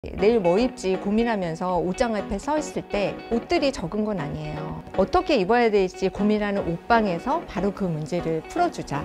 내일 뭐 입지 고민하면서 옷장 앞에 서 있을 때 옷들이 적은 건 아니에요. 어떻게 입어야 될지 고민하는 옷방에서 바로 그 문제를 풀어주자.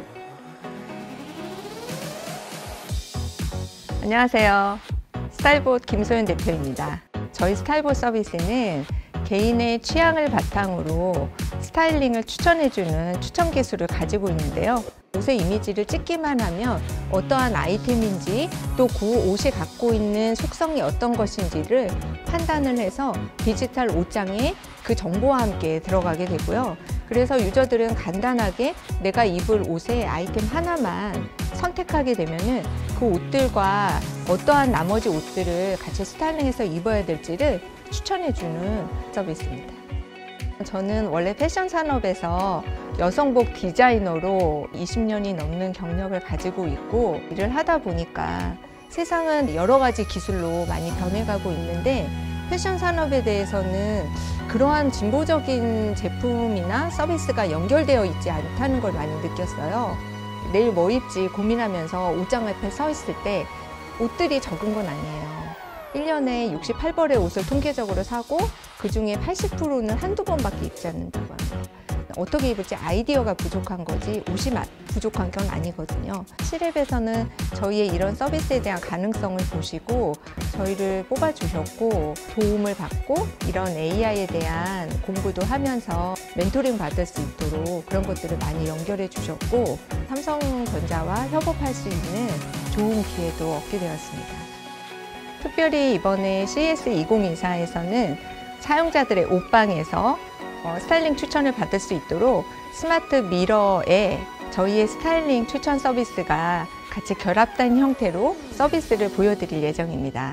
안녕하세요. 스타일봇 김소연 대표입니다. 저희 스타일봇 서비스는 개인의 취향을 바탕으로 스타일링을 추천해주는 추천 기술을 가지고 있는데요. 옷의 이미지를 찍기만 하면 어떠한 아이템인지 또 그 옷이 갖고 있는 속성이 어떤 것인지를 판단을 해서 디지털 옷장에 그 정보와 함께 들어가게 되고요. 그래서 유저들은 간단하게 내가 입을 옷의 아이템 하나만 선택하게 되면은 그 옷들과 어떠한 나머지 옷들을 같이 스타일링해서 입어야 될지를 추천해주는 서비스입니다. 저는 원래 패션 산업에서 여성복 디자이너로 20년이 넘는 경력을 가지고 있고 일을 하다 보니까 세상은 여러 가지 기술로 많이 변해가고 있는데 패션 산업에 대해서는 그러한 진보적인 제품이나 서비스가 연결되어 있지 않다는 걸 많이 느꼈어요. 내일 뭐 입지 고민하면서 옷장 앞에 서 있을 때 옷들이 적은 건 아니에요. 1년에 68벌의 옷을 통계적으로 사고 그 중에 80%는 한두 번밖에 입지 않는다고 합니다. 어떻게 입을지 아이디어가 부족한 거지 옷이 부족한 건 아니거든요. 시랩에서는 저희의 이런 서비스에 대한 가능성을 보시고 저희를 뽑아주셨고 도움을 받고 이런 AI에 대한 공부도 하면서 멘토링 받을 수 있도록 그런 것들을 많이 연결해 주셨고 삼성전자와 협업할 수 있는 좋은 기회도 얻게 되었습니다. 특별히 이번에 CES 2024에서는 사용자들의 옷방에서 스타일링 추천을 받을 수 있도록 스마트 미러에 저희의 스타일링 추천 서비스가 같이 결합된 형태로 서비스를 보여드릴 예정입니다.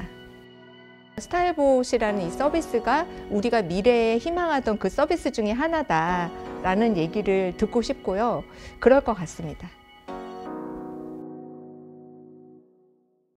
스타일봇이라는 이 서비스가 우리가 미래에 희망하던 그 서비스 중에 하나다라는 얘기를 듣고 싶고요. 그럴 것 같습니다.